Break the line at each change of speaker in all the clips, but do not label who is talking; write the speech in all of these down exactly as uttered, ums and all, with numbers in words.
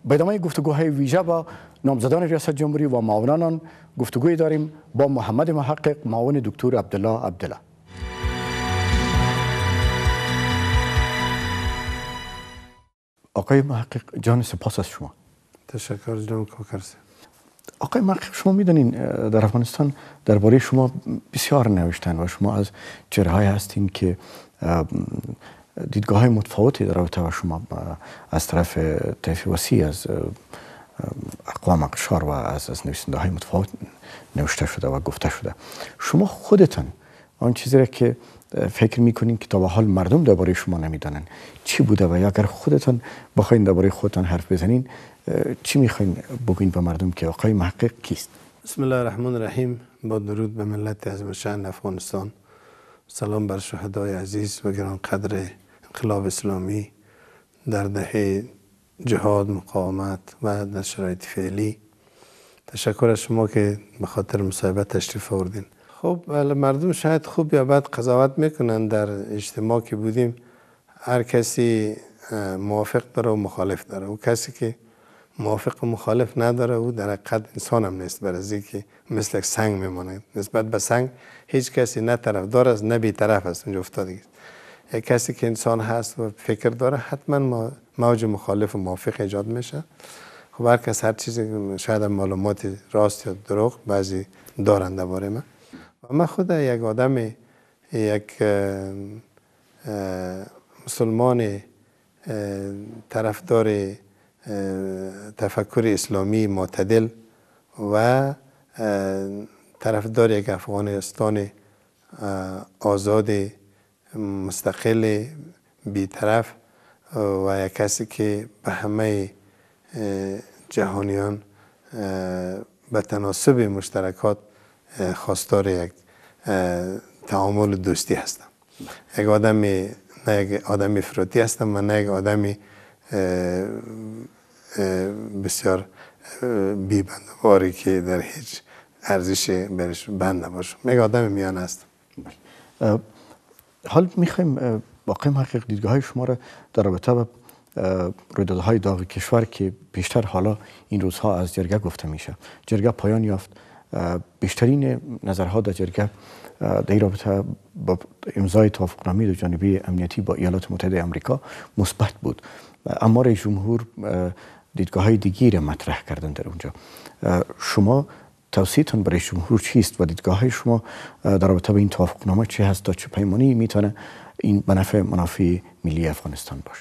به ادامه گفتگوهای ویژه با نامزدان ریاست جمهوری و معاونان گفتگوی داریم با محمد محقق، معاون دکتر عبدالله عبدالله. آقای محقق جان، سپاس از شما.
تشکر جناب کوکرسی.
آقای محقق، شما میدونین در افغانستان درباره شما بسیار نوشتن و شما از چهره‌های هستین که دیدگاه های متفاوتی در رابطه با شما از طرف طیف وسیع از اقوام اقشار و از از نویسنده های متفاوت نوشته شده و گفته شده. شما خودتان آن چیزی را که فکر میکنین که تا به حال مردم درباره شما نمیدانن چی بوده و یا اگر خودتان بخواین درباره خودتان حرف بزنین چی میخواین بگین به مردم که آقای محقق کیست؟
بسم الله الرحمن الرحیم. با درود به ملت عظیم الشأن افغانستان، سلام بر شهدای عزیز و گران قدر انقلاب اسلامی در دهه جهاد، مقاومت و در شرایط فعلی. تشکر از شما که به خاطر مصاحبه تشریف آوردین. خب مردم شاید خوب یا بد قضاوت میکنن. در اجتماع که بودیم هر کسی موافق داره و مخالف داره. و کسی که موافق و مخالف نداره او در حقیقت انسان هم نیست، برای که مثل سنگ میمونه. نسبت به سنگ هیچ کسی نه طرفدار است نه بی‌طرف است. اونجا افتادگی است. یک کسی که انسان هست و فکر داره حتما موج مخالف و موافق ایجاد میشه. خب هر کس هر چیزی، شاید معلومات راست یا دروغ بعضی دارن درباره من. و من خود یک آدم، یک مسلمان طرفدار تفکر اسلامی معتدل و طرفدار یک افغانستان آزاد مستقل بی‌طرف و یک کسی که به همه جهانیان به تناسب مشترکات خواستار یک تعامل دوستی هستم. یک آدم نه یک آدم افراطی هستم و نه یک آدم بسیار بی‌بندواری که در هیچ ارزش برش بند نباشم. یک آدم میان هستم.
حال میخوایم واقعا محقق دیدگاه های شما را در رابطه با رویدادهای داغ کشور که بیشتر حالا این روزها از جرگه گفته میشه. جرگه پایان یافت. بیشترین نظرها در جرگه در این رابطه با امضای توافقنامه دو جانبه امنیتی با ایالات متحده آمریکا مثبت بود. اما رئیس جمهور دیدگاه های دیگری را مطرح کردن در اونجا. شما توصیه‌تان برای جمهور چیست و دیدگاه های شما در رابطه با این توافقنامه چی هست تا چه پیمانی میتونه این منافع منافع ملی افغانستان باشه؟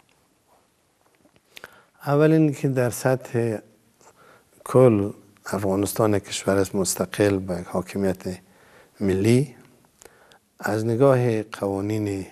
اول اینکه در سطح کل افغانستان کشور است مستقل با حاکمیت ملی، از نگاه قوانین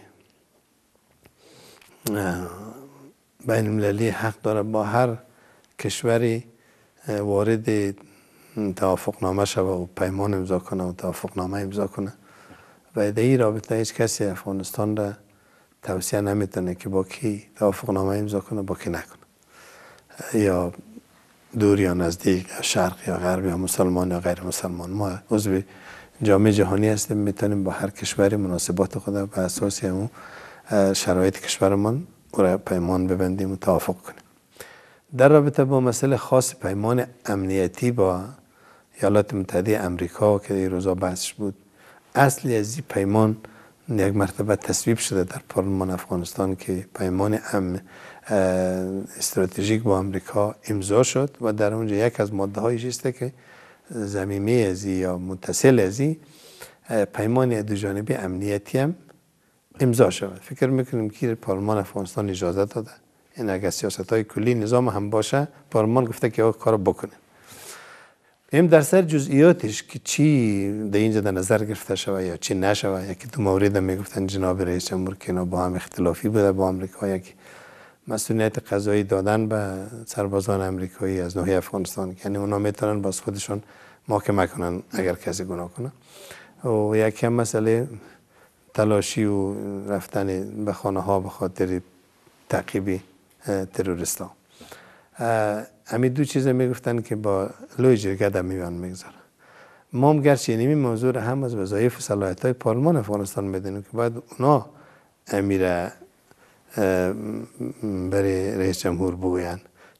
بین المللی حق داره با هر کشوری وارد توافقنامه شود و پیمان امضا کنه و توافقنامه امضا کنه و در این رابطه هیچ کسی افغانستان را توصیه نمیتونه که با کی توافقنامه امضا کنه با کی نکنه، یا دور یا نزدیک، یا شرق یا غرب، یا مسلمان یا غیر مسلمان. ما عضو جامعه جهانی هستیم، میتونیم با هر کشوری مناسبات خود به اساس اون شرایط کشورمان را پیمان ببندیم و توافق کنیم. در رابطه با مسئله خاص پیمان امنیتی با ایالات متحده آمریکا که این روزا بحث بود، اصلی از این پیمان یک مرتبه تصویب شده در پارلمان افغانستان که پیمان ام استراتژیک با آمریکا امضا شد و در اونجا یک از ماده هایش است که ضمیمه از یا متصل از این پیمان دو جانبه امنیتی هم امضا شود. فکر میکنیم که پارلمان افغانستان اجازه داده. این اگر سیاست های کلی نظام هم باشه، پارلمان گفته که آقا کارو بکنه. این در سر جزئیاتش که چی در اینجا در نظر گرفته شود یا چی نشود، یکی تو مورد میگفتن جناب رئیس جمهور که اینا با هم اختلافی بوده با آمریکا، یک مسئولیت قضایی دادن به سربازان آمریکایی از ناحیه افغانستان، یعنی اونا میتونن باز خودشون محاکمه کنن اگر کسی گناه کنه. و یکی هم مسئله تلاشی و رفتن به خانه ها به خاطر تعقیب تروریستا. همین دو چیز میگفتن که با لوی جرگه در میان میگذاره. ما هم گرچه اینمی موضوع هم از وظایف و صلاحیت های پارلمان افغانستان میدونیم که باید اونا امیر برای رئیس جمهور بگوین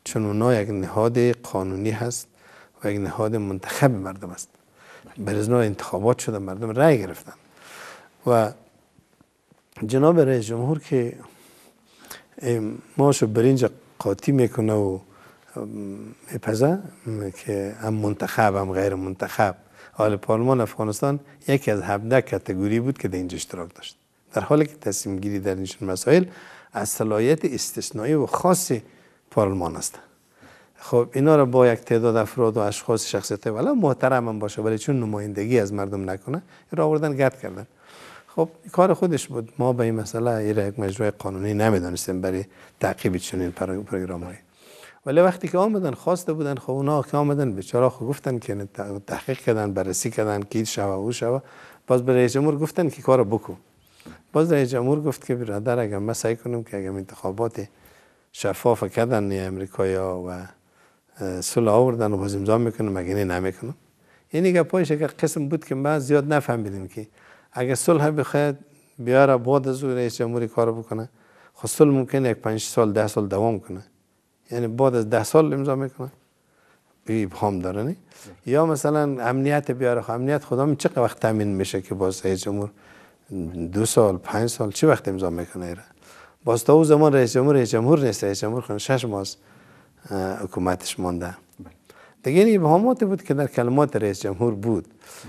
چون اونا یک نهاد قانونی هست و یک نهاد منتخب مردم است. بر از انتخابات شده، مردم رأی گرفتن و جناب رئیس جمهور که ماشو برینج قاطی میکنه و میپزه که هم منتخب هم غیر منتخب. حال پارلمان افغانستان یکی از هفده کاتگوری بود که در اینجا اشتراک داشت، در حالی که تصمیم گیری در این مسائل از صلاحیت استثنایی و خاص پارلمان است. خب اینا را با یک تعداد افراد و اشخاص شخصیت ولی محترم هم باشه ولی چون نمایندگی از مردم نکنه این را آوردن گرد کردن. خب کار خودش بود، ما به این مسئله ایره یک مجرای قانونی نمیدانستیم برای تعقیب چنین پروگرام‌های. ولی وقتی که آمدن خواسته بودن، خب اونا که آمدن بیچاره خب گفتن که تحقیق کردن، بررسی کردن که این شوه او شوه، باز به رئیس جمهور گفتن که کارو بکن. باز رئیس جمهور گفت که برادر اگر ما سعی کنیم که اگر انتخابات شفاف کردن امریکایی‌ها و صلح آوردن و باز امضا میکنم مگه نه نمیکنم. یعنی گپایش یک قسم بود که ما زیاد نفهمیدیم که اگر صلح بخواد بیاره بعد از رئیس جمهوری کار بکنه، خب صلح ممکنه یک پنج سال ده سال دوام کنه، یعنی بعد از ده سال امضا میکنه بی ابهام داره نه. یا مثلا امنیت بیاره، خب امنیت خدا چقدر وقت تامین میشه که باز رئیس جمهور دو سال پنج سال چه وقت امضا میکنه ایره. باز تا اون زمان رئیس جمهور رئیس جمهور نیست، رئیس جمهور خون شش ماه حکومتش مانده. دیگه این ابهاماتی بود که در کلمات رئیس جمهور بود.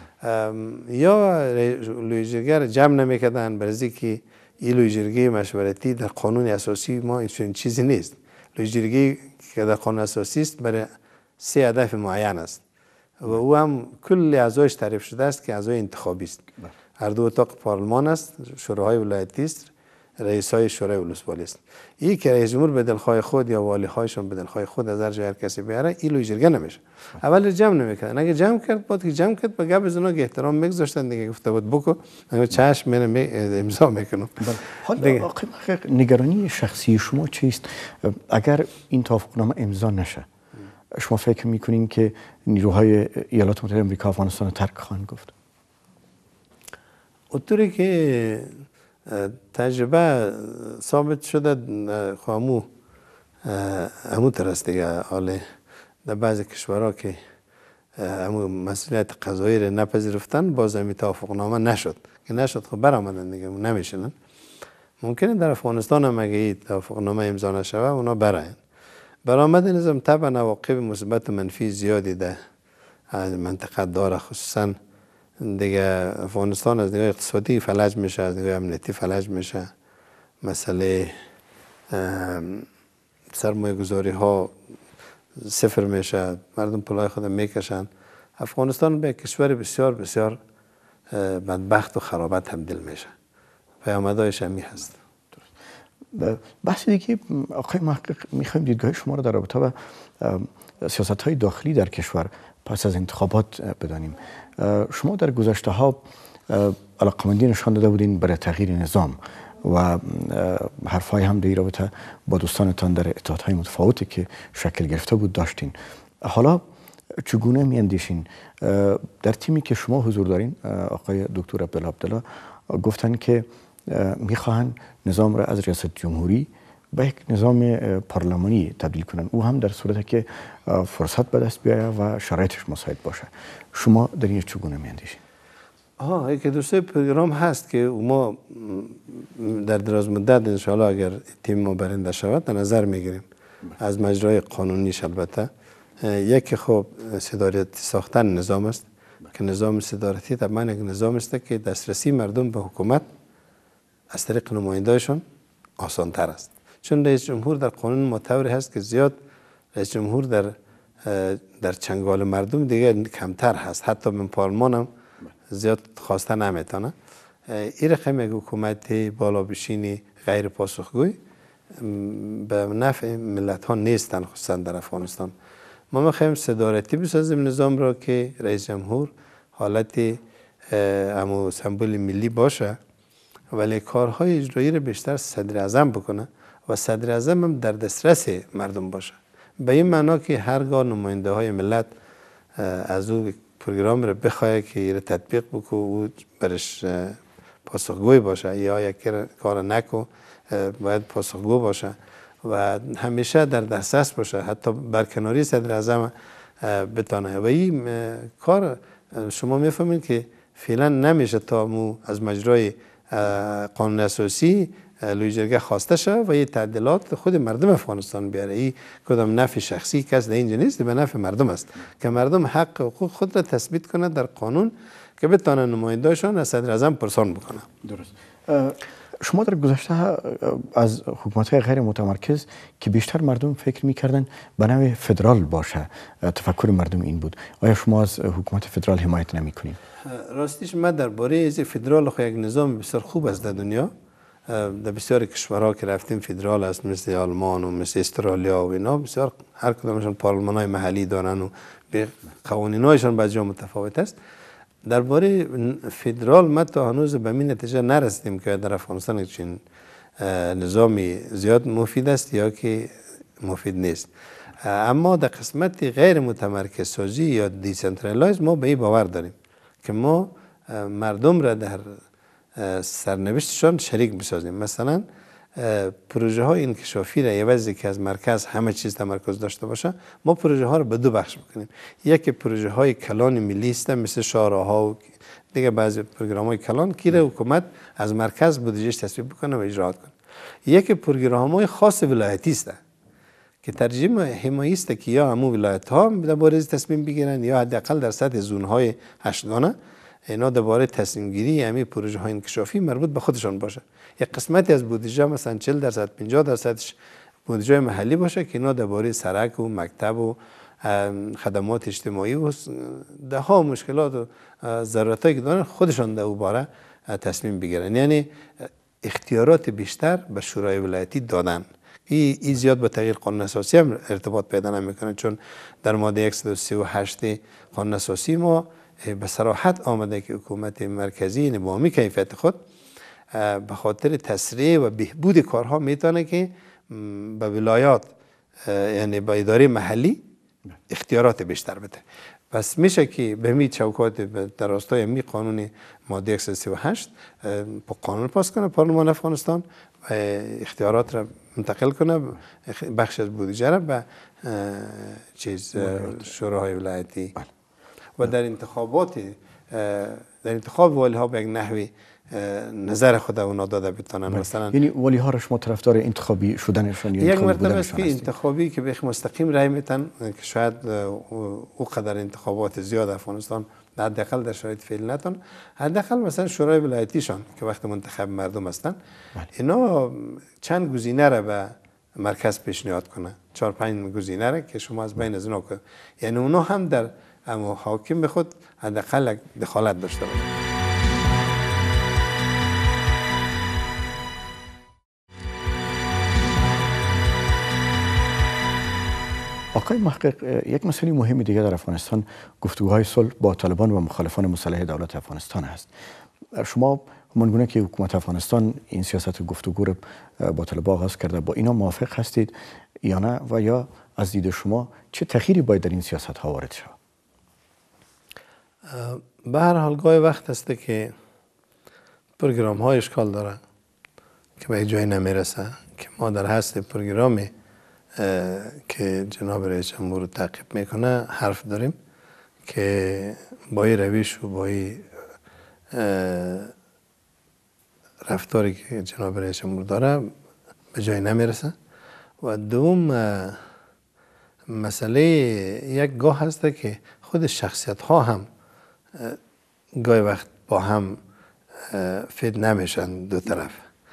یا لویجرگه جمع نمیکردن برای که این لویجرگه مشورتی در قانون اساسی ما این چیزی نیست. لویجرگه که در قانون اساسی است برای سه هدف معین است و او هم کل اعضایش تعریف شده است که اعضای انتخابی است. هر دو اتاق پارلمان است، شوراهای ولایتی است، رئیس های شورای ولسوالی است. این که رئیس جمهور به دلخواه خود یا والی هایشون به دلخواه خود از هر جای هر کسی بیاره، این لویجرگه نمیشه. اول جمع نمیکردن، اگه جمع کرد بعد که جمع کرد به گپ زنا که احترام میگذاشتن دیگه، گفته بود بکو من چشم من امضا میکنم.
حالا نگرانی شخصی شما چیست اگر این توافقنامه امضا نشه؟ شما فکر میکنین که نیروهای ایالات متحده آمریکا افغانستان رو ترک خواهند گفت؟
اونطوری که تجربه ثابت شده خامو همون ترست دیگه، حالا در بعضی کشورها که همون مسئولیت قضایی رو نپذیرفتن باز همی توافقنامه نشد که نشد خب برآمدن دیگه نمیشنن. ممکنه در افغانستان هم اگه این توافقنامه امضا نشوه اونا براین. برآمدن نظام طبعا عواقب مثبت و منفی زیادی در منطقه داره، خصوصا دیگه افغانستان از نگاه اقتصادی فلج میشه، از نگاه امنیتی فلج میشه، مسئله سرمایه گذاری ها صفر میشه، مردم پولای خود میکشن. افغانستان به کشور بسیار بسیار بدبخت و خرابت تبدیل میشه. پیامدهایش همی هست.
بحث دیگه آقای محقق میخوایم دیدگاه شما رو در رابطه با سیاست های داخلی در کشور پس از انتخابات بدانیم. شما در گذشته ها علاقمندی نشان داده بودین برای تغییر نظام و حرفای هم در این رابطه با دوستانتان در اتحادهای متفاوتی که شکل گرفته بود داشتین. حالا چگونه میاندیشین؟ در تیمی که شما حضور دارین آقای دکتر عبدالله عبدالله گفتن که میخواهند نظام را از ریاست جمهوری به یک نظام پارلمانی تبدیل کنن، او هم در صورتی که فرصت به دست بیاید و شرایطش مساعد باشه. شما در این چگونه میاندیشین؟
آها، یک دوسته پروگرام هست که ما در دراز مدت انشاءالله اگر تیم ما برنده شود در نظر میگیریم از مجرای قانونیش. البته یکی خب صدارتی ساختن نظام است که نظام صدارتی طبعا یک نظام است که دسترسی مردم به حکومت از طریق نماینده‌شون آسان تر است، چون رئیس جمهور در قانون متوری هست که زیاد رئیس جمهور در در چنگال مردم دیگه کمتر هست، حتی من پارلمان هم زیاد خواسته نمیتونه. این رقم یک حکومت بالا بشینی غیر پاسخگوی به نفع ملت ها نیستن، خصوصا در افغانستان. ما میخوایم صدارتی بسازیم نظام را که رئیس جمهور حالت همو سمبول ملی باشه ولی کارهای اجرایی رو بیشتر صدر اعظم بکنه و صدر اعظم هم در دسترس مردم باشه. به این معنا که هرگاه نماینده های ملت از او پروگرام رو بخواه که این تطبیق بکو او برش پاسخگوی باشه یا یک کار نکو باید پاسخگو باشه و همیشه در دسترس باشه، حتی برکناری صدر اعظم بتانه. و این کار شما میفهمید که فعلا نمیشه تا مو از مجرای قانون اساسی لوی جرگه خواسته شد و یه تعدیلات خود مردم افغانستان بیاره. این کدام نفع شخصی کس در اینجا نیست، به نفع مردم است که مردم حق و حقوق خود را تثبیت کنه در قانون که بتانه نماینده‌شان از صدر اعظم پرسان بکنه.
درست. شما در گذشته از حکومت‌های غیر متمرکز که بیشتر مردم فکر می‌کردن به نوع فدرال باشه، تفکر مردم این بود. آیا شما از حکومت فدرال حمایت نمی‌کنید؟
راستیش من درباره از فدرال خو یک نظام بسیار خوب است در دنیا. در بسیار کشورها که رفتیم فدرال است، مثل آلمان و مثل استرالیا و اینا، بسیار هر کدامشون پارلمان‌های محلی دارن و به قوانین‌هایشان بعضی جا متفاوت است. درباره فدرال ما تا هنوز به این نتیجه نرسیدیم که در افغانستان چین نظامی زیاد مفید است یا که مفید نیست. اما در قسمت غیر متمرکز سازی یا دیسنترالایز ما به این باور داریم که ما مردم را در سرنوشتشان شریک بسازیم. مثلا پروژه های انکشافی را عوضی که از مرکز همه چیز تمرکز داشته باشه، ما پروژه ها را به دو بخش بکنیم. یکی پروژه های کلان ملی است مثل شاهراها و دیگه بعضی پروگرام های کلان که را حکومت از مرکز بودجهش تصویب بکنه و اجرات کنه. یکی پروگرام های خاص ولایتی است که ترجمه حمایتی است که یا همون ولایت ها درباره تصمیم بگیرن یا حداقل در سطح زون های هشتگانه اینا درباره تصمیم گیری همین پروژه های انکشافی مربوط به خودشان باشه. یک قسمتی از بودجه مثلا چهل درصد پنجاه درصدش بودجه محلی باشه که اینا درباره سرک و مکتب و خدمات اجتماعی و ده ها مشکلات و ضرورتایی که دارن خودشان در او باره تصمیم بگیرن. یعنی اختیارات بیشتر به شورای ولایتی دادن. این ای زیاد با تغییر قانون اساسی هم ارتباط پیدا نمیکنه، چون در ماده صد و سی و هشت قانون اساسی ما به صراحت آمده که حکومت مرکزی نظامی کیفیت خود به خاطر تسریع و بهبود کارها میتونه که به ولایات یعنی به اداره محلی اختیارات بیشتر بده. پس میشه که به می چوکات در راستای می قانون ماده صد و سی و هشت قانون پاس کنه پارلمان افغانستان و اختیارات را منتقل کنه، بخش از بودجه را به چیز شوراهای ولایتی و در انتخابات در انتخاب والی ها به یک نحوی نظر خود اونا داده بتونن. مثلا
یعنی والی ها را شما طرفدار انتخابی شدنشون یا
یک مرتبه است که انتخابی که به مستقیم رای میتن که شاید او قدر انتخابات زیاد افغانستان حداقل در شرایط فعلی نتون، حداقل مثلا شورای ولایتیشان که وقت منتخب مردم هستن اینا چند گزینه را به مرکز پیشنهاد کنه، چهار پنج گزینه را که شما از بین از اونا کنید، یعنی اونا هم در اما حاکم به خود حداقل دخالت داشته باشه.
آقای محقق، یک مسئله مهم دیگه در افغانستان گفتگوهای صلح با طالبان و مخالفان مسلح دولت افغانستان است. شما همانگونه که حکومت افغانستان این سیاست گفتگو رو با طالبان آغاز کرده، با اینا موافق هستید یا نه؟ و یا از دید شما چه تغییری باید در این سیاست ها وارد شود؟
به هر حال گاهی وقت است که پروگرام های اشکال داره که به جای نمیرسه که ما در حسب پروگرامی که جناب رئیس جمهور تعقیب میکنه حرف داریم که با این روش و با این رفتاری که جناب رئیس جمهور داره به جای نمیرسه. و دوم مسئله یک گاه هست که خود شخصیت ها هم گاهی وقت با هم فید نمیشن دو طرف.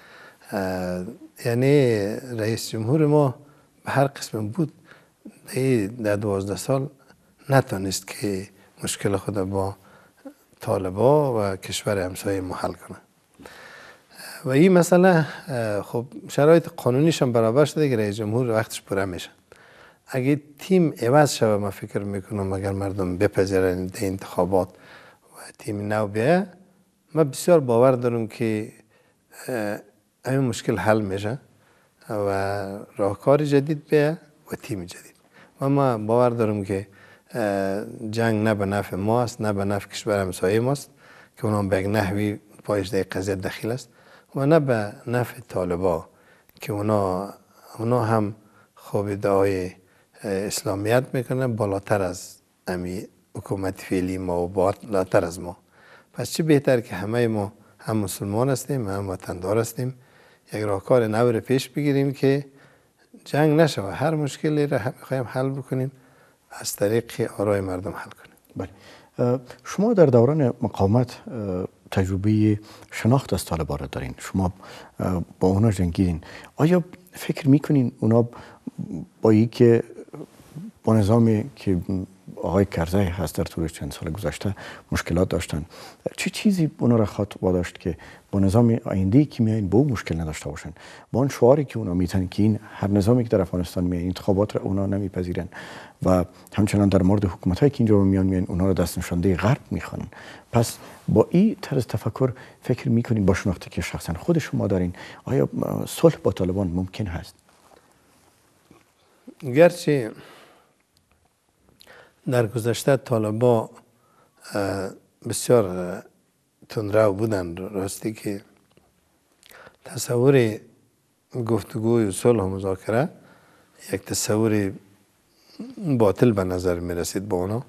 یعنی رئیس جمهور ما به هر قسم بود در دوازده سال نتونست که مشکل خود با طالبا و کشور همسایه حل کنه و این مسئله خب شرایط قانونیش هم برابر شده که رئیس جمهور وقتش پوره میشه. اگه تیم عوض شوه ما فکر میکنم اگر مردم بپذیرن در انتخابات و تیم نو بیایه، من بسیار باور دارم که این مشکل حل میشه و راهکار جدید بیایه و تیم جدید. و ما باور دارم که جنگ نه به نفع ما است نه به نفع کشور همسایه ماست که اونا به یک نحوی پایش در قضیه دخیل است و نه به نفع طالبا که اونا اونا هم خوب ادعای اسلامیت میکنن بالاتر از امی حکومت فعلی ما و بالاتر از ما. پس چه بهتر که همه ما هم مسلمان هستیم هم وطندار هستیم، یک راهکار نو رو پیش بگیریم که جنگ نشود. هر مشکلی را میخوایم حل بکنیم از طریق آرای مردم حل کنیم.
بله. شما در دوران مقاومت تجربه شناخت از طالبان را دارین، شما با اونا جنگیدین. آیا فکر میکنین اونا با ای که با نظامی که آقای کرزی هست در طول چند سال گذشته مشکلات داشتن، چه چیزی اونا را خواهد واداشت که با نظام آینده‌ای که میایین با اون مشکل نداشته باشن؟ با اون شعاری که اونا میتن که این هر نظامی که در افغانستان میایین انتخابات را اونا نمیپذیرن و همچنان در مورد حکومتایی که اینجا میان میان اونا را دست نشانده غرب میخوانن. پس با این طرز تفکر فکر میکنین با شناختی که شخصا خود شما دارین، آیا صلح با طالبان ممکن هست؟
گرچه در گذشته طالبا بسیار تندرو بودن، راستی که تصور گفتگوی و صلح و مذاکره یک تصور باطل به نظر می رسید با اونا،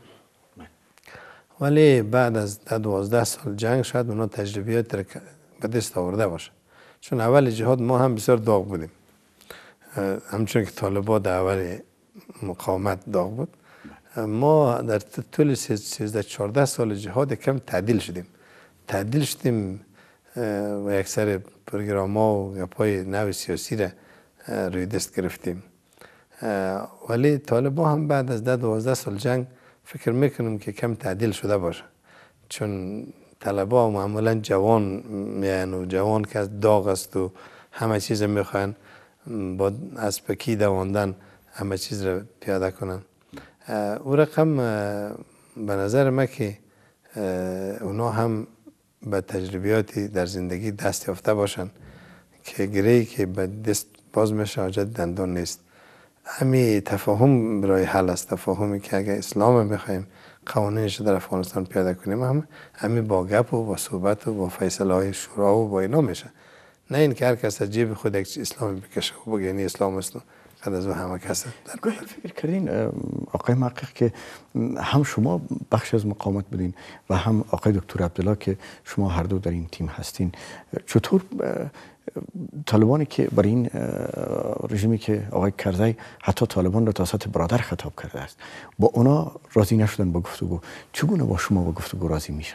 ولی بعد از ده دوازده سال جنگ شاید اونا تجربیات را به دست آورده باشه. چون اول جهاد ما هم بسیار داغ بودیم، همچون که طالبا در اول مقاومت داغ بود. ما در طول سیزده چهارده سال جهاد کم تعدیل شدیم تعدیل شدیم و یک سر پروگرام ها و گپای نو سیاسی را روی دست گرفتیم. ولی طالبا هم بعد از ده دوازده سال جنگ فکر میکنم که کم تعدیل شده باشه، چون طلبا معمولا جوان میان و جوان که از داغ است و همه چیز میخوان با اسبکی دواندن همه چیز را پیاده کنن. او رقم به نظر من که اونا هم به تجربیاتی در زندگی دست یافته باشن که گرهی که به دست باز میشه حاجت دندان نیست. همین تفاهم برای حل است، تفاهمی که اگر اسلام میخوایم قوانینش در افغانستان پیاده کنیم هم همین با گپ و با صحبت و با فیصله های شورا و با اینا میشه، نه این که هر کس از جیب خود یک اسلامی بکشه و بگه یعنی اسلام است قد از او همه کس در
گاهی فکر کردین آقای محقق که هم شما بخش از مقاومت بدین و هم آقای دکتر عبدالله که شما هر دو در این تیم هستین، چطور طالبانی که برای این رژیمی که آقای کرزی حتی طالبان را توسط برادر خطاب کرده است با اونا راضی نشدن با گفتگو، چگونه با شما با گفتگو راضی میشن؟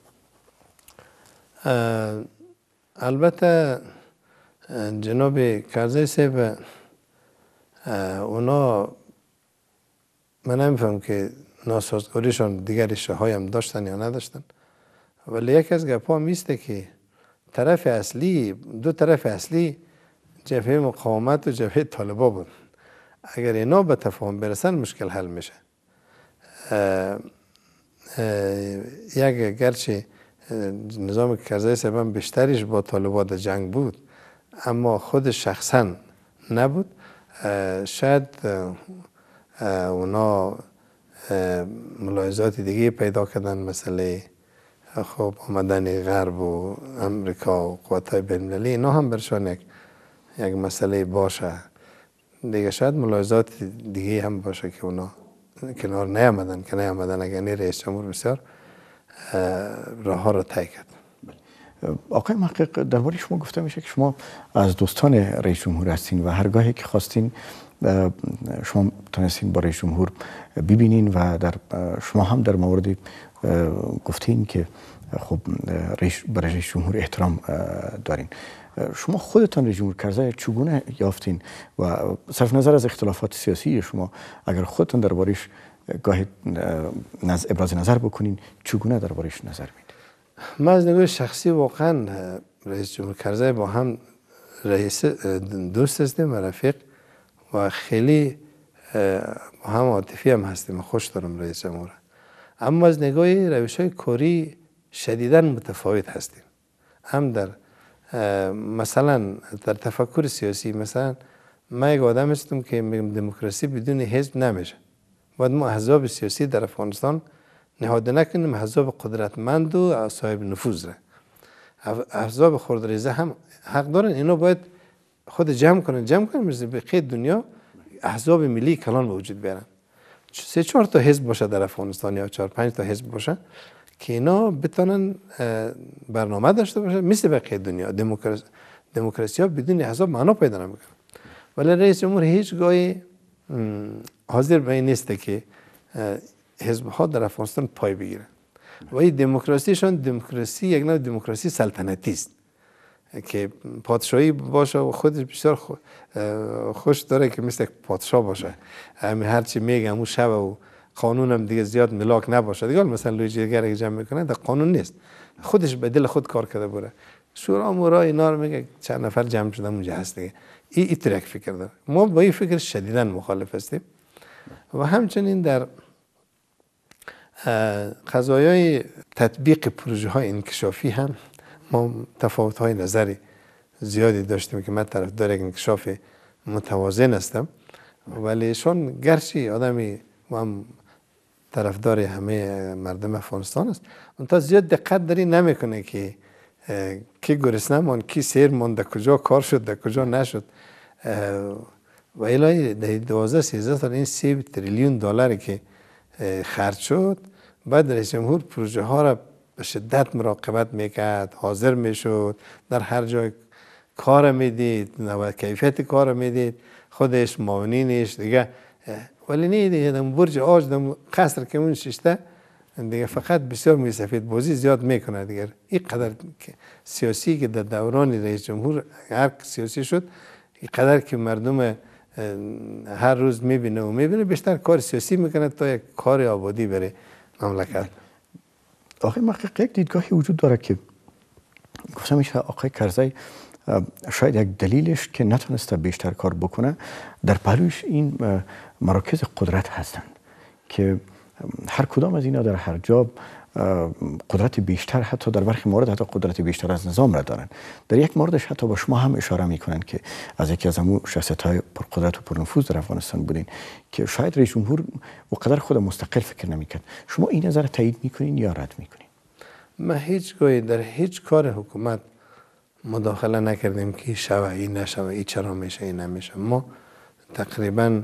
البته جناب کرزی صاحب اونا من نمیفهم که ناسازگاریشان دیگر ریشه های هم داشتن یا نداشتن، ولی یک از گپا میسته که طرف اصلی دو طرف اصلی جبهه مقاومت و جبهه طالبا بود. اگر اینا به تفاهم برسن مشکل حل میشه. یک گرچه نظام کرزی صاحب بیشترش با طالبا در جنگ بود اما خود شخصا نبود. شاید اونا ملاحظات دیگه پیدا کردن، مسئله خب آمدن غرب و امریکا و قوت‌های بین‌المللی اینا هم برشان یک یک مسئله باشه دیگه. شاید ملاحظات دیگه هم باشه که اونا کنار نیامدن که نیامدن اگر نه رئیس جمهور بسیار راه ها را طی کرد.
آقای محقق درباره شما گفته میشه که شما از دوستان رئیس جمهور هستین و هرگاهی که خواستین شما تونستین با رئیس جمهور ببینین و در شما هم در موردی گفتین که خب رئیس برای رئیس جمهور احترام دارین. شما خودتان رئیس جمهور کرزی چگونه یافتین و صرف نظر از اختلافات سیاسی شما اگر خودتان دربارش گاهی نظر ابراز نظر بکنین چگونه دربارش نظر میدین؟
من از نگاه شخصی واقعا رئیس جمهور کرزی با هم رئیس دوست هستیم و رفیق و خیلی با هم عاطفی هم هستیم. خوش دارم رئیس جمهور، اما از نگاه روش های کاری شدیداً متفاوت هستیم. هم در مثلا در تفکر سیاسی، مثلا من یک آدم هستم که دموکراسی بدون حزب نمیشه. باید ما احزاب سیاسی در افغانستان نهاده نکنیم احزاب قدرتمند و صاحب نفوذ را. احزاب خردریزه هم حق دارن، اینا باید خود جمع کنن جمع کنن مثل بقیه دنیا احزاب ملی کلان به وجود بیارن. سه چهار تا حزب باشه در افغانستان یا چهار پنج تا حزب باشه که اینا بتونن برنامه داشته باشه مثل بقیه دنیا. دموکراسی دموکراسی ها بدون احزاب معنا پیدا نمیکنه. ولی رئیس جمهور هیچ گاهی حاضر به این نیست که حزب ها در افغانستان پای بگیرن و این دموکراسیشان دموکراسی یک نوع دموکراسی سلطنتی است که پادشاهی باشه و خودش بسیار خوش داره که مثل پادشاه باشه. همین هرچی میگه همون شب و قانون هم دیگه زیاد ملاک نباشه. دیگه مثلا لوی جرگه جمع میکنه در قانون نیست، خودش به دل خود کار کرده بوده. شورا مورا اینا رو میگه چند نفر جمع شدن اونجا هست دیگه. این ایترک فکر داره. ما با این فکر شدیداً مخالف هستیم و همچنین در قضایای تطبیق پروژه های انکشافی هم ما تفاوت های نظری زیادی داشتیم که من طرفدار یک انکشاف متوازن هستم، ولی ایشون گرچه آدمی و هم طرفدار همه مردم افغانستان است اون تا زیاد دقت داری نمیکنه که کی گرسنه ماند، کی سیر ماند، در کجا کار شد، در کجا نشد. و الهی در دوازده سیزده سال این سی تریلیون دلاری که خرج شد، بعد رئیس جمهور پروژه ها را به شدت مراقبت میکرد، حاضر میشد، در هر جای کار میدید و کیفیت کار میدید، خودش معاونینش دیگه. ولی نه دیگه دم برج آج دم قصر که اون ششته دیگه فقط بسیار می سفید بازی زیاد میکنه دیگه. این قدر سیاسی که در دوران رئیس جمهور هر سیاسی شد، این قدر که مردم هر روز میبینه و میبینه بیشتر کار سیاسی میکنه تا یک کار آبادی بره مملکت.
آقای محقق یک دیدگاهی وجود داره که گفتم میشه آقای کرزی شاید یک دلیلش که نتونسته بیشتر کار بکنه در پهلوش این مراکز قدرت هستند که هر کدام از اینا در هر جا قدرت بیشتر، حتی در برخی موارد حتی قدرت بیشتر از نظام را دارن. در یک موردش حتی با شما هم اشاره میکنن که از یکی از همون شخصیت‌های پرقدرت و پرنفوذ در افغانستان بودین که شاید رئیس جمهور وقدر خود مستقل فکر نمیکرد. شما این نظر تایید میکنین یا رد میکنین؟
ما هیچ گاهی در هیچ کار حکومت مداخله نکردیم که شوه این نشوه، این چرا میشه این نمیشه. ما تقریبا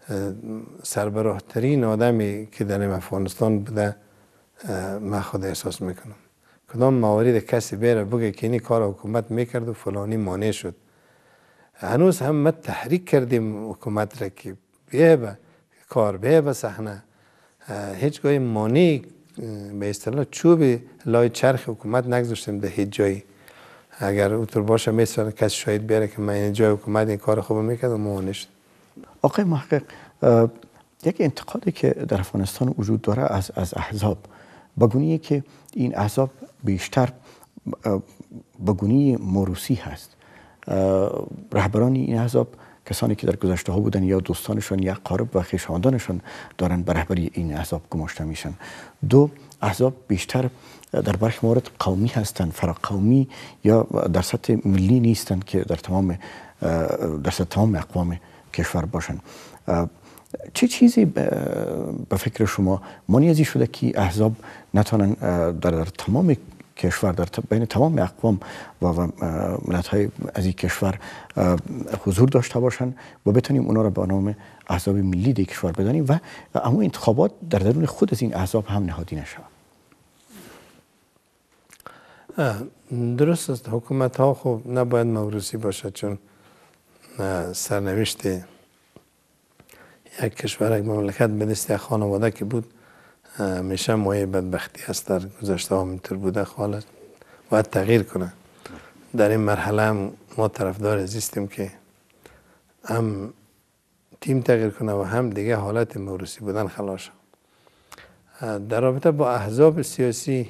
سربراه ترین آدمی که در افغانستان بوده من خود احساس میکنم. کدام موارد کسی بیره بگه که این کار حکومت میکرد و فلانی مانع شد. هنوز هم ما تحریک کردیم حکومت را که بیه به کار، بیه به صحنه. هیچ گاهی مانع به اصطلاح چوب لای چرخ حکومت نگذاشتیم در هیچ جایی. اگر اوتر باشه مثلا کسی شاید بیاره که من این جای حکومت این کار خوب میکرد و مانع شد.
آقای محقق، یک انتقادی که در افغانستان وجود داره از از احزاب بگونیه که این احزاب بیشتر بگونی موروثی هست. رهبران این احزاب کسانی که در گذشته ها بودن یا دوستانشان یا قارب و خویشاوندانشان دارن به رهبری این احزاب گماشته میشن. دو، احزاب بیشتر در برخی موارد قومی هستند، فراقومی یا در سطح ملی نیستند که در تمام در سطح تمام اقوام کشور باشن. چه چیزی به فکر شما مانعی شده که احزاب نتونن در, در تمام کشور، در بین تمام اقوام و ملت‌های از این کشور حضور داشته باشن و بتونیم اونا را به نام احزاب ملی در کشور بدانیم و اما انتخابات در درون خود از این احزاب هم نهادی نشود؟
درست است. حکومت ها خب نباید موروثی باشد، چون سرنوشت یک کشور، یک مملکت به دست یک خانواده که بود همیشه مایه بدبختی است. در گذشته ها اینطور بوده، حالا باید تغییر کنه. در این مرحله هم ما طرفدار ازیستیم که هم تیم تغییر کنه و هم دیگه حالت موروثی بودن خلاص. در رابطه با احزاب سیاسی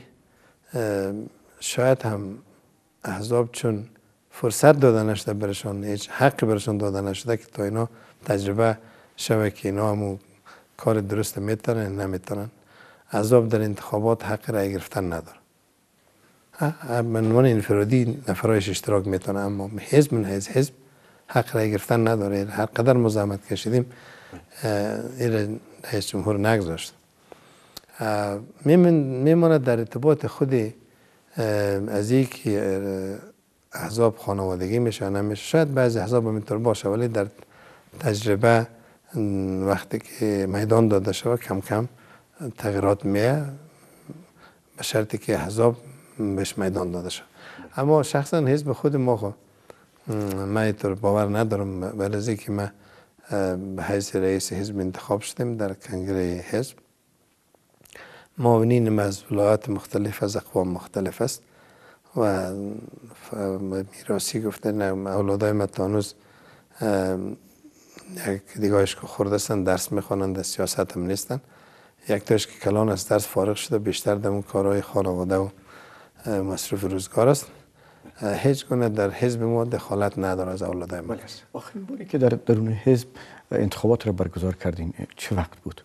شاید هم احزاب چون فرصت داده نشده برشان، هیچ حقی برشان داده نشده که تا اینا تجربه شوه که اینا همون کار درست میتونن نمیتونن. احزاب در انتخابات حق رای گرفتن نداره. به عنوان انفرادی نفرایش اشتراک میتونه، اما حزب من حزب حزب حق رای گرفتن نداره. هر قدر مزاحمت کشیدیم این رئیس جمهور نگذاشت. میماند در ارتباط خود از این که احزاب خانوادگی میشه نمیشه. شاید بعضی احزاب اینطور باشه، ولی در تجربه وقتی که میدان داده شود کم کم تغییرات میه، به شرطی که احزاب بهش میدان داده شود. اما شخصا حزب خود ما خو من اینطور باور ندارم، ولی که من به حیث رئیس حزب انتخاب شدیم در کنگره حزب. معاونین از ولایات مختلف از اقوام مختلف است و میراثی گفتن اولادای من تانوز یک دیگاهش که خورده هستن، درس میخوانند، سیاست هم نیستن. یک تاش که کلان از درس فارغ شده، بیشتر در اون کارهای خانواده و مصروف روزگار است. هیچ گونه در حزب ما دخالت نداره از اولادای ما.
آخرین باری که در درون حزب انتخابات را برگزار کردین چه وقت بود؟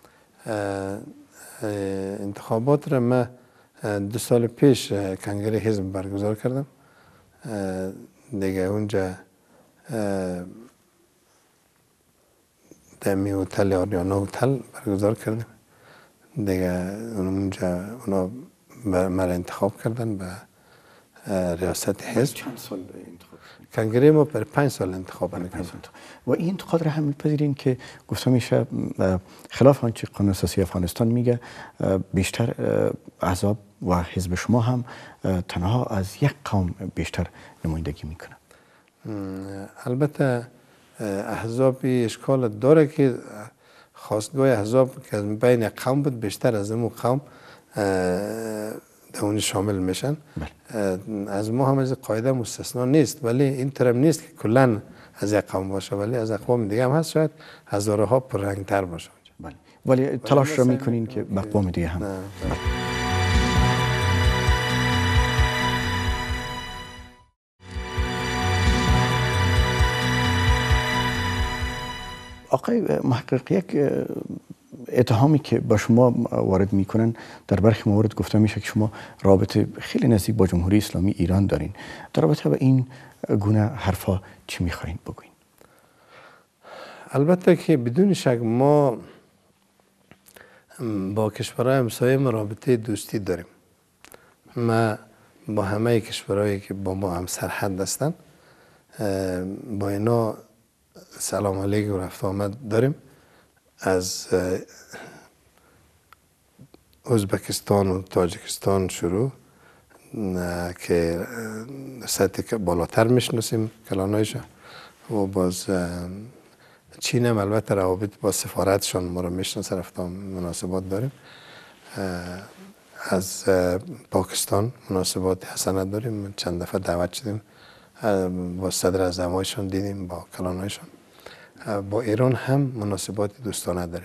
انتخابات را من دو سال پیش کنگره حزب برگزار کردم. دیگه اونجا دمی هتل آریانا هتل برگزار کردیم. دیگه اونجا اونا مرا انتخاب کردن به ریاست حزب.
چند سال انتخاب؟
کنگره ما پر پنج سال انتخاب میکنیم.
و این انتقاد را هم میپذیرین که گفته میشه خلاف آنچه قانون اساسی افغانستان میگه، بیشتر احزاب و حزب شما هم تنها از یک قوم بیشتر نمایندگی میکنه؟
البته احزاب اشکال داره که خواستگاه احزاب که از بین قوم بود، بیشتر از اون قوم در اون شامل میشن. از ما هم از قاعده مستثنا نیست، ولی این طرف نیست که کلا از یک قوم باشه، ولی از اقوام دیگه هم هست، شاید هزارها پررنگ تر باشه.
بله. ولی تلاش را میکنین که به اقوام دیگه هم. آقای محقق، یک اتهامی که با شما وارد میکنن در برخی موارد گفته میشه که شما رابطه خیلی نزدیک با جمهوری اسلامی ایران دارین. در رابطه با این گونه حرفا چی میخواین بگوین؟
البته که بدون شک ما با کشورهای همسایه رابطه دوستی داریم. ما با همه کشورهایی که با ما هم سرحد هستند با اینا سلام علیک و رفت آمد داریم. از ازبکستان و تاجیکستان شروع که سطحی که بالاتر میشناسیم کلانایش، و باز چین هم البته روابط با سفارتشان ما رو میشناسه، رفت مناسبات داریم. از پاکستان مناسبات حسنه داریم، چند دفعه دعوت شدیم، با صدر اعظمایشان دیدیم، با کلانایشان. با ایران هم مناسبات دوستانه داریم.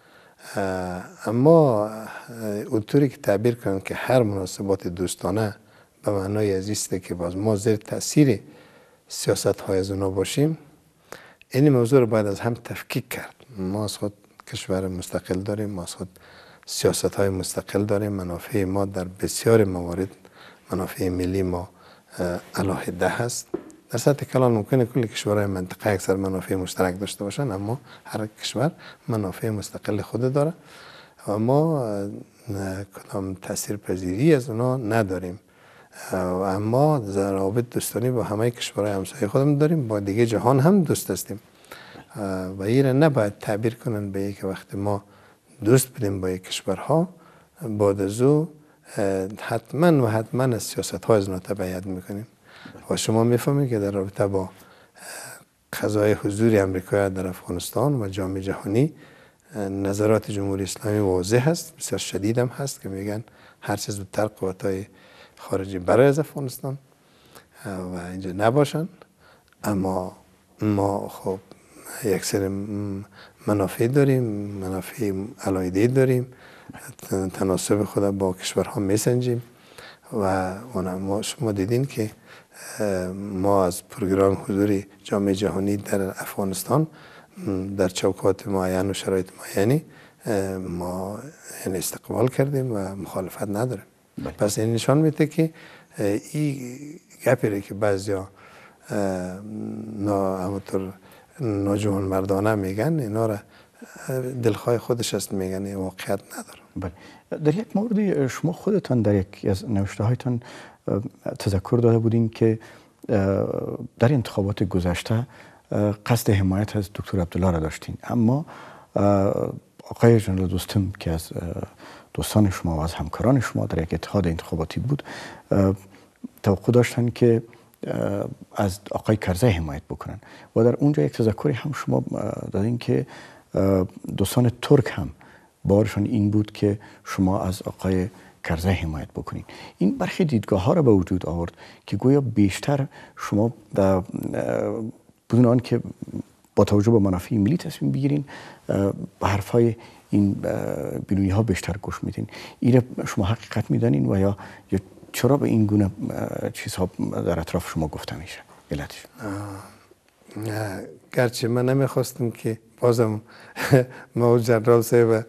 اما اونطوری که تعبیر کنیم که هر مناسبات دوستانه به معنای عزیزه که باز ما زیر تاثیر سیاست های از اونا باشیم، این موضوع رو باید از هم تفکیک کرد. ما از خود کشور مستقل داریم، ما از خود سیاست های مستقل داریم، منافع ما در بسیار موارد منافع ملی ما علاهده هست. در سطح کلان ممکنه کل کشورهای منطقه اکثر منافع مشترک داشته باشن، اما هر کشور منافع مستقل خود داره و ما کدام تأثیر پذیری از اونا نداریم. اما روابط دوستانی با همه کشورهای همسایه خودمون داریم، با دیگه جهان هم دوست هستیم و این نباید تعبیر کنن به یک وقت ما دوست بودیم با یک کشورها، بعد از او حتما و حتما از سیاست های از اونا تبعیت میکنیم. و شما میفهمید که در رابطه با قضای حضور امریکا در افغانستان و جامعه جهانی نظرات جمهوری اسلامی واضح است، بسیار شدید هم هست که میگن هر چیز زودتر قوت‌های خارجی برای از افغانستان و اینجا نباشن. اما ما خب یک سری منافع داریم، منافع علایده داریم، تناسب خود با کشورها میسنجیم و ما شما دیدین که ما از پروگرام حضور جامعه جهانی در افغانستان در چوکات معین و شرایط معینی ما این استقبال کردیم و مخالفت نداریم. بله. پس این نشان میده که این گپی که بعضیا همونطور ناجوان مردانه میگن، اینا را دلخواه خودش است میگن، این واقعیت نداره.
بله. در یک مورد شما خودتان در یکی از نوشته هایتان تذکر داده بودین که در انتخابات گذشته قصد حمایت از دکتر عبدالله را داشتین، اما آقای جنرال دوستم که از دوستان شما و از همکاران شما در یک اتحاد انتخاباتی بود توقع داشتن که از آقای کرزی حمایت بکنن و در اونجا یک تذکری هم شما دادین که دوستان ترک هم بارشان این بود که شما از آقای کرزی حمایت بکنین. این برخی دیدگاه ها را به وجود آورد که گویا بیشتر شما بدون آن که با توجه به منافع ملی تصمیم بگیرین به حرفای این بیرونی ها بیشتر گوش میدین. این شما حقیقت میدانین و یا چرا به این گونه چیزها در اطراف شما گفته میشه؟ علتش؟
گرچه من نمیخواستم که بازم ما و جنرال صاحب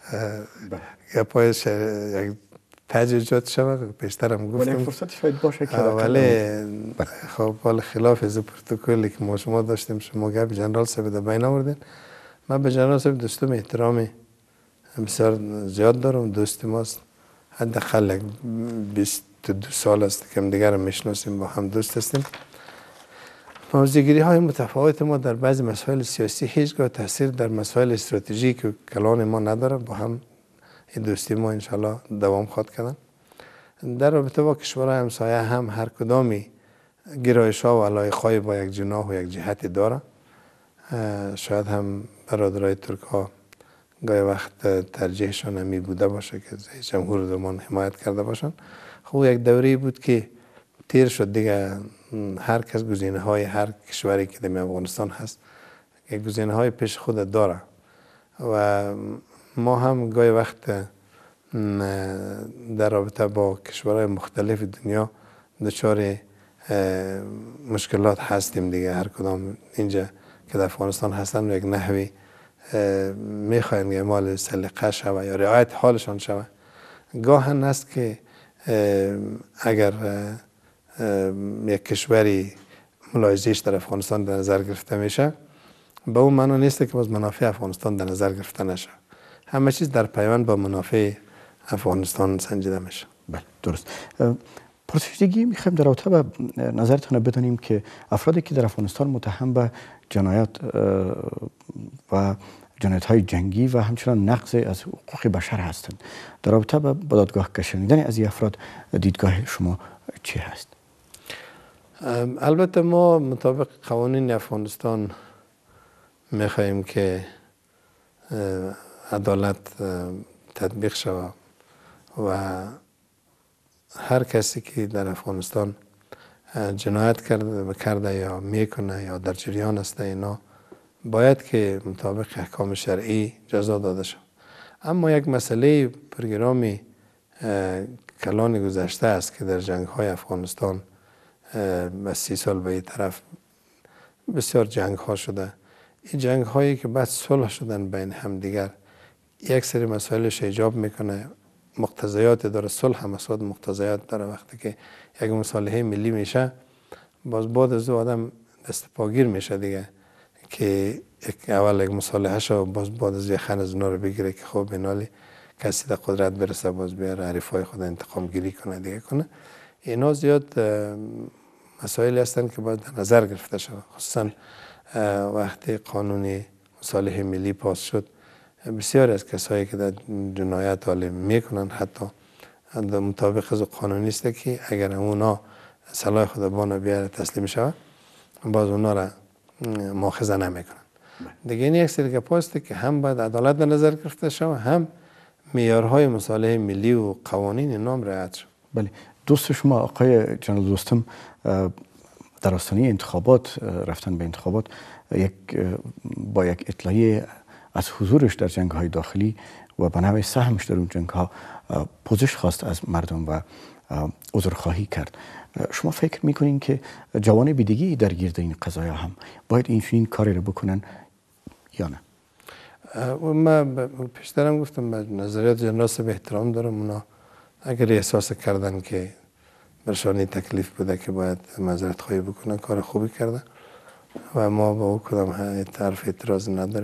گپایش یک تجربه شود، بیشترم گفتم
ولی فرصت شاید باشه که
ولی خب حال خلاف از پروتکلی که ما شما داشتیم شما گپ جنرال صاحب در بین آوردین. من به جنرال صاحب دوستم احترام بسیار زیاد دارم، دوست ماست، حداقل بیست و دو سال است که هم دیگر میشناسیم، با هم دوست هستیم. موضوعگیری های متفاوت ما در بعض مسائل سیاسی هیچگاه تاثیر در مسائل استراتژیک و کلان ما نداره، با هم این دوستی ما انشالله دوام خواهد کردن. در رابطه با کشورهای همسایه هم هر کدامی گرایش ها و علایق‌های با یک جناح و یک جهت داره. شاید هم برادرای ترک ها گاهی وقت ترجیحشان همی بوده باشه که جمهور زمان حمایت کرده باشن. خب یک دوری بود که تیر شد دیگه، هر کس گزینه های هر کشوری که در افغانستان هست که گزینه های پیش خود داره و ما هم گاهی وقت در رابطه با کشورهای مختلف دنیا دچار مشکلات هستیم دیگه. هر کدام اینجا که در افغانستان هستن یک نحوی میخواین که مال سلیقه شوه یا رعایت حالشان شوه. گاهن است که اگر یک کشوری ملاحظه‌اش در افغانستان در نظر گرفته میشه به اون معنا نیست که باز منافع افغانستان در نظر گرفته نشه، همه چیز در پیوند با منافع افغانستان سنجیده میشه.
بله درست. پرسشیدگی میخوایم در رابطه به نظرتون بدانیم که افرادی که در افغانستان متهم به جنایت و جنایت های جنگی و همچنان نقض از حقوق بشر هستند، در رابطه با دادگاه کشانیدن از این افراد دیدگاه شما چی هست؟
البته ما مطابق قوانین افغانستان میخواییم که عدالت تطبیق شود و هر کسی که در افغانستان جنایت کرده کرده یا میکنه یا در جریان است اینا باید که مطابق احکام شرعی جزا داده شود. اما یک مسئله پرگرامی کلان گذشته است که در جنگ های افغانستان از سی سال به این طرف بسیار جنگ ها شده. این جنگ هایی که بعد صلح شدن بین همدیگر یک سری مسائلش ایجاب میکنه، مقتضیات داره، صلح هم اصلا مقتضیات داره. وقتی که یک مصالحه ملی میشه باز بعد از او آدم دست پاگیر میشه دیگه که اول یک مصالحه شو باز بعد از یخن از اونا رو بگیره که خب بنالی کسی در قدرت برسه باز بیاره حریفای خود انتقام گیری کنه دیگه کنه. اینا زیاد مسائلی هستن که باید در نظر گرفته شود. خصوصا وقتی قانون مصالحه ملی پاس شد بسیاری از کسایی که در جنایت حالی میکنن حتی مطابق از قانونی است که اگر اونا سلاح خود بانو بیاره تسلیم شود باز اونا را مؤاخذه نمیکنن دیگه. این یک سری گپاست که هم باید عدالت در نظر گرفته شود هم معیارهای مصالحه ملی و قوانین نام رعایت شود.
بله دوست شما آقای جنرال دوستم در آستانه انتخابات رفتن به انتخابات یک با یک اطلاعیه از حضورش در جنگ های داخلی و به نوع سهمش در اون جنگ ها پوزش خواست از مردم و عذرخواهی کرد. شما فکر میکنین که جوانب دیگه در گرد این قضایا هم باید این کاری رو بکنن یا نه؟
من پیشترم گفتم به نظریات جنرال صاحب احترام دارم. اونا اگر احساس کردن که برشانی تکلیف بوده که باید معذرت خواهی بکنن کار خوبی کردن و ما با او کدام طرف اعتراض نداریم.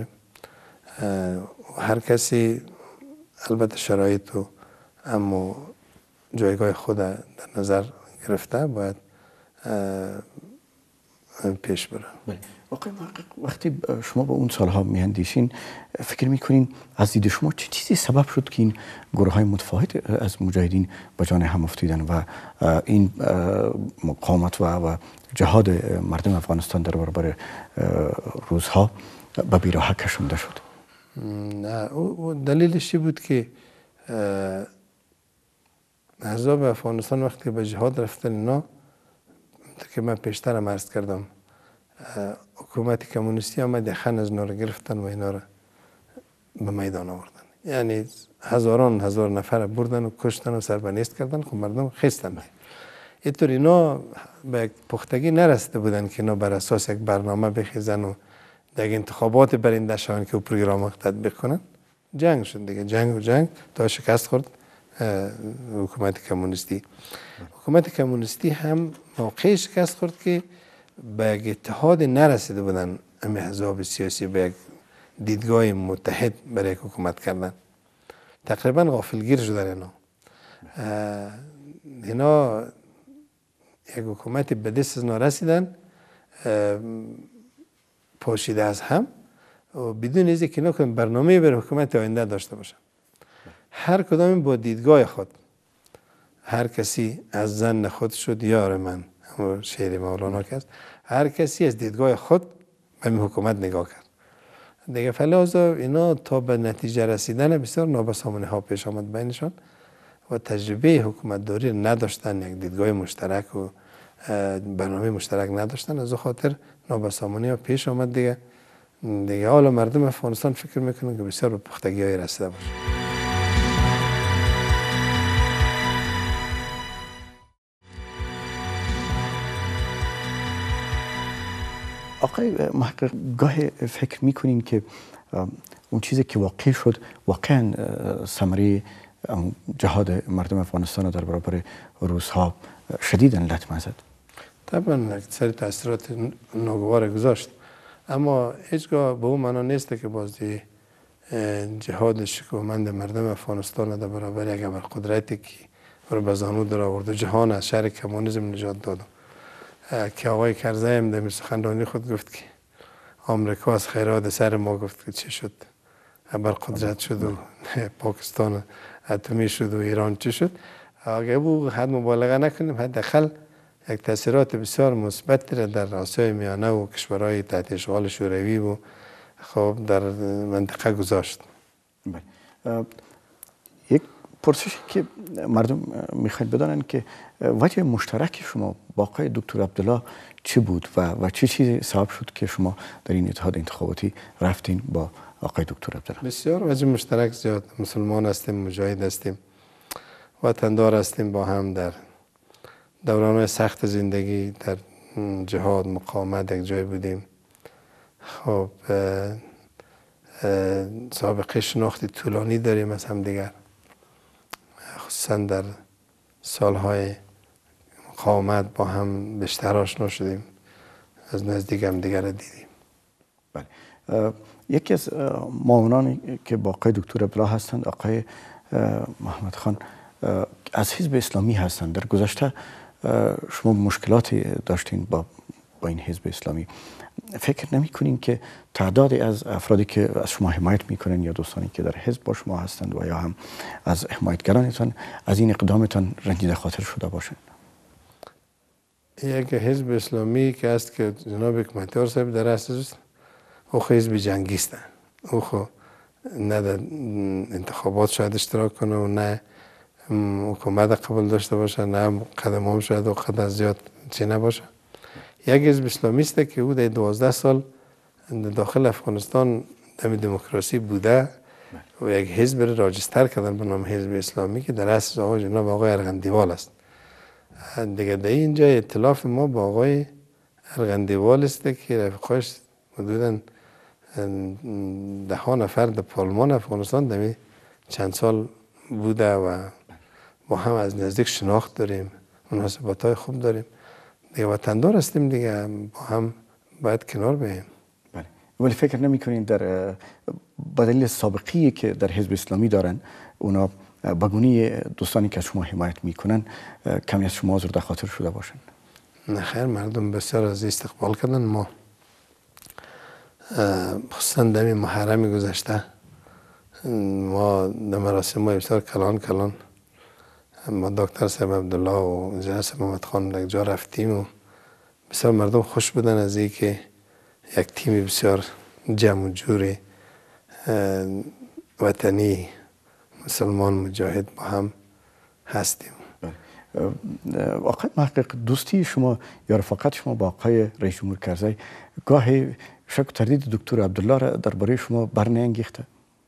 هر کسی البته شرایط و اما جایگاه خود در نظر گرفته باید پیش برن.
بله. واقعا وقتی شما به اون سالها میاندیشین فکر میکنین از دید شما چه چیزی سبب شد که این گروه های متفاوت از مجاهدین به جان هم افتیدن و این مقاومت و, و جهاد مردم افغانستان در برابر روزها به بیراه کشونده شد؟
نه، دلیلش چی بود که احزاب افغانستان وقتی به جهاد رفتن اینا که من پیشتر هم عرض کردم حکومت کمونیستی آمد یخن از اینا رو گرفتن و اینا رو به میدان آوردن، یعنی هزاران هزار نفر بردن و کشتن و سربنیست کردن. خب مردم خستن. اینطور اینا به پختگی نرسیده بودن که اینا بر اساس یک برنامه بخیزن و در انتخابات برنده شوند که او پروگرام تطبیق کنن. جنگ شد دیگه، جنگ و جنگ تا شکست خورد حکومت کمونیستی. حکومت کمونیستی هم موقعی شکست خورد که به یک اتحاد نرسیده بودن همه احزاب سیاسی به یک دیدگاه متحد برای حکومت کردن. تقریبا غافلگیر شدن اینا. اینا یک حکومت به دست از رسیدن پاشیده از هم و بدون از اینکه اینا برنامه برای حکومت آینده داشته باشن. هر کدام با دیدگاه خود، هر کسی از زن خود شد یار من، همون شعر مولانا که است، هر کسی از دیدگاه خود به حکومت نگاه کرد دیگه. فلازا اینا تا به نتیجه رسیدن بسیار نابسامانی ها پیش آمد بینشان و تجربه حکومت داری نداشتن، یک دیدگاه مشترک و برنامه مشترک نداشتن، از خاطر نابسامانی ها پیش آمد دیگه. دیگه حالا مردم افغانستان فکر میکنن که بسیار به پختگی های رسیده باشه.
آقای محقق، گاه فکر میکنین که اون چیزی که واقع شد واقعا ثمره جهاد مردم افغانستان در برابر روسها شدیداً لطمه زد؟
طبعا یک سری تاثیرات ناگوار گذاشت، اما هیچگاه به اون معنا نیست که بازی جهاد شکوهمند مردم افغانستان در برابر یک ابرقدرتی که رو به زانو در آورد و جهان از شر کمونیسم نجات داد. که آقای کرزی هم در سخنرانی خود گفت که آمریکا از خیرات سر ما گفت که چی شد، ابرقدرت شد و پاکستان اتمی شد و ایران چی شد. اگه او حد مبالغه نکنیم حداقل یک تاثیرات بسیار مثبت در آسیای میانه و کشورهای تحت اشغال شوروی و خب در منطقه گذاشت.
یک پرسشی که مردم میخواید بدانن که وجه مشترک شما با آقای دکتر عبدالله چی بود و و چه چیزی سبب شد که شما در این اتحاد انتخاباتی رفتین با آقای دکتر عبدالله؟
بسیار وجه مشترک زیاد. مسلمان هستیم، مجاهد هستیم، وطندار هستیم، با هم در دوران سخت زندگی در جهاد مقاومت یک جای بودیم. خب سابقه شناختی طولانی داریم از هم دیگر، خصوصا در سالهای مقاومت با هم بیشتر آشنا شدیم، از نزدیک هم دیگر را دیدیم.
بله. یکی از معاونانی که با آقای دکتر عبدالله هستند آقای محمد خان از حزب اسلامی هستند. در گذشته شما مشکلاتی داشتین با با این حزب اسلامی. فکر نمی کنین که تعدادی از افرادی که از شما حمایت میکنن یا دوستانی که در حزب با شما هستند و یا هم از حمایتگرانتان از این اقدامتان رنجیده خاطر شده باشند؟
یک حزب اسلامی که است که جناب حکمتیار صاحب در اساس او حزب جنگیست، او خو نه در انتخابات شاید اشتراک کنه و نه حکومت قبول داشته باشه، نه قدم هم شاید و قدر زیاد چی نباشه. یک حزب اسلامی است که او در دوازده سال داخل افغانستان در دموکراسی بوده و یک حزب را راجستر کردن به نام حزب اسلامی که در اصل آقای جناب آقای ارغندیوال است. دیگه در اینجا ائتلاف ما با آقای ارغندیوال است که رفقاش حدوداً ده ها نفر در پارلمان افغانستان در چند سال بوده و با هم از نزدیک شناخت داریم، مناسبات های خوب داریم دیگه، وطندار هستیم دیگه، با هم باید کنار بیاییم.
بله. ولی فکر نمی کنین در بدلیل سابقی که در حزب اسلامی دارن اونا بگونی دوستانی که از شما حمایت میکنن کمی از شما آزرده خاطر شده باشند؟
نه خیر، مردم بسیار از استقبال کردن. ما خصوصا دمی محرم گذشته ما در مراسم ما بسیار کلان کلان ما دکتر صاحب عبدالله و انجینر صاحب محمد خان یک جا رفتیم و بسیار مردم خوش بودن از این که یک تیم بسیار جمع و جور وطنی مسلمان مجاهد با هم هستیم.
آقای محقق، دوستی شما یا رفاقت شما با آقای رئیس جمهور کرزی گاهی شک و تردید دکتر عبدالله را درباره شما برنیانگیخته؟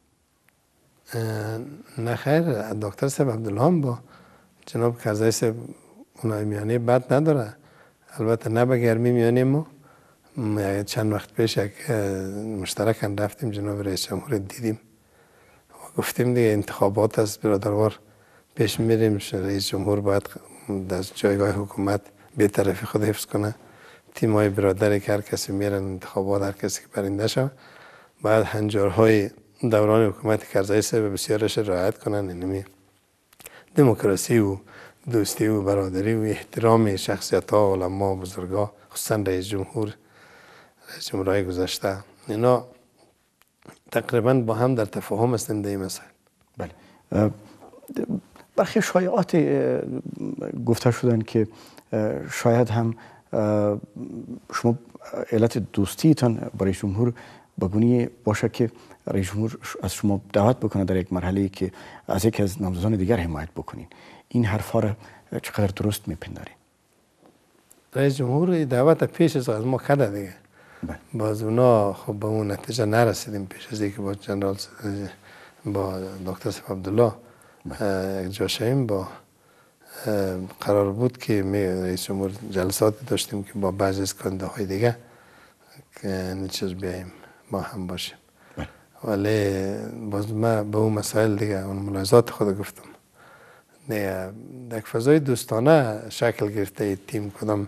نه خیر، دکتر صاحب عبدالله هم با جناب کرزی صاحب اونای میانه بد نداره. البته نه به گرمی میانه ما چند وقت پیش یک مشترکاً رفتیم جناب رئیس جمهور دیدیم و گفتیم دیگه انتخابات است برادروار پیش میریم، رئیس جمهور باید در جایگاه حکومت به طرفی خود حفظ کنه. تیمای برادری که هر کسی میرن انتخابات، هر کسی که برنده شد باید هنجارهای دوران حکومت کرزی صاحب بسیارش رعایت کنن. اینمی دموکراسی و دوستی و برادری و احترام شخصیت ها، علما، بزرگا، خصوصا رئیس جمهور رئیس جمهورهای گذشته، اینا تقریبا با هم در تفاهم هستند در این مسائل.
بله. برخی شایعات گفته شدن که شاید هم شما علت دوستیتان با رئیس جمهور بگونی باشه که رئیس جمهور از شما دعوت بکنه در یک مرحله که از یکی از نامزدان دیگر حمایت بکنین. این حرفا را چقدر درست میپندارین؟
رئیس جمهور دعوت پیش از ما کرده دیگه. باز اونا خب به اون نتیجه نرسیدیم پیش از اینکه با جنرال با دکتر صاحب عبدالله یک جا شویم. با قرار بود که می رئیس جمهور جلسات داشتیم که با بعضی از کانده های دیگه که چیز بیاییم با هم باشیم. ولی باز من به اون مسائل دیگه اون ملاحظات خود گفتم دیگه در فضای دوستانه شکل گرفته تیم، کدام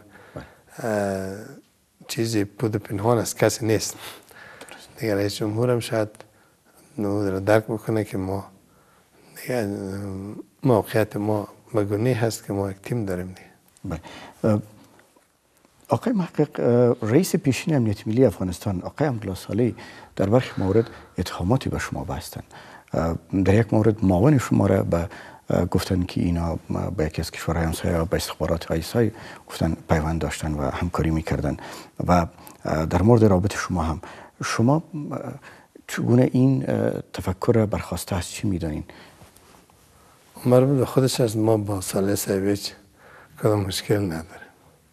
چیزی پود پنهان از کسی نیست دیگه. رئیس جمهور هم شاید نو درک بکنه که ما دیگه موقعیت ما مگونی هست که ما یک تیم داریم دیگه.
آقای محقق، رئیس پیشین امنیت ملی افغانستان آقای عبدالله صالحی در برخی مورد اتهاماتی به شما بستند. در یک مورد معاون شما را به گفتن که اینا با یکی از کشورهای همسایه به استخبارات آیسای گفتن پیوند داشتن و همکاری میکردن و در مورد رابطه شما هم شما چگونه این تفکر را برخواسته از چی میدانین؟
مربوط به خودش از ما با صالح صاحب هیچ کدام مشکل نداره.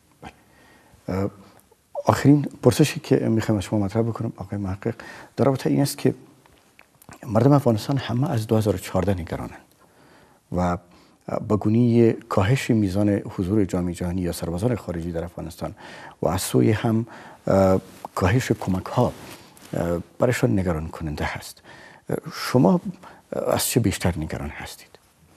آخرین پرسشی که میخوایم از شما مطرح بکنم آقای محقق در رابطه این است که مردم افغانستان همه از دو هزار و چهارده نگرانند و بگونی کاهش میزان حضور جامعه جهانی یا سربازان خارجی در افغانستان و از سوی هم کاهش کمک ها برایشان نگران کننده هست. شما از چه بیشتر نگران هستید؟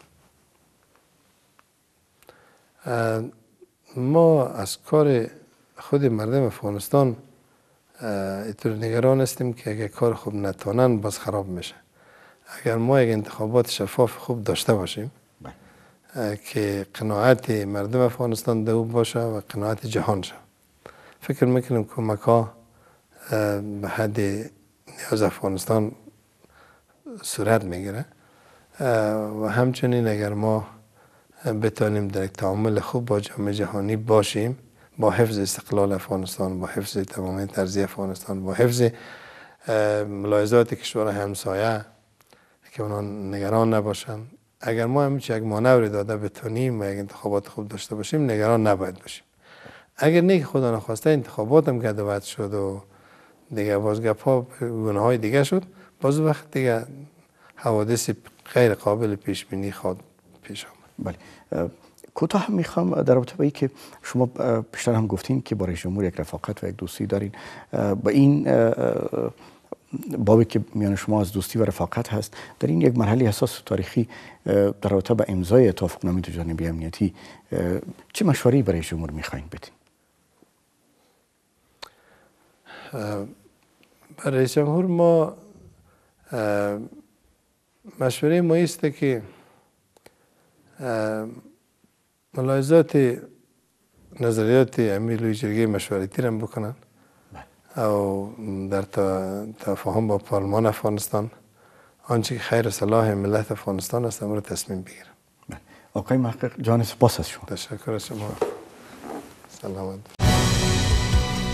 ما از کار خود مردم افغانستان اینطور نگران هستیم که اگر کار خوب نتونن باز خراب میشه. اگر ما یک انتخابات شفاف خوب داشته باشیم که قناعت مردم افغانستان دو باشه و قناعت جهان شه، فکر میکنم کمک ها به حد نیاز افغانستان صورت میگیره و همچنین اگر ما بتانیم در یک تعامل خوب با جامعه جهانی باشیم با حفظ استقلال افغانستان، با حفظ تمامیت ارضی افغانستان، با حفظ ملاحظات کشورهای همسایه که اونا نگران نباشن، اگر ما همیچ یک مانوری داده بتونیم و یک انتخابات خوب داشته باشیم نگران نباید باشیم. اگر نه خدا نخواسته انتخابات هم گدوت شد و دیگه باز گپا گناه های دیگه شد، باز وقت دیگه حوادث غیر قابل پیش بینی خواهد پیش آمد.
بله. کوتاه میخوام در رابطه با اینکه شما پیشتر هم گفتین که با رئیس جمهور یک رفاقت و یک دوستی دارین، با این بابی که میان شما از دوستی و رفاقت هست در این یک مرحله حساس و تاریخی در رابطه با امضای توافقنامه دو جانبه امنیتی چه مشوره‌ای برای جمهور میخواین بدین؟
برای رئیس جمهور ما مشوره ما است که ملاحظات نظریات امیر لوی جرگه مشورتی را بکنن او در تفاهم با پارلمان افغانستان آنچه که خیر صلاح ملت افغانستان است امر تصمیم بگیرم.
آقای محقق جان سپاس از شما.
تشکر از شما. سلامت.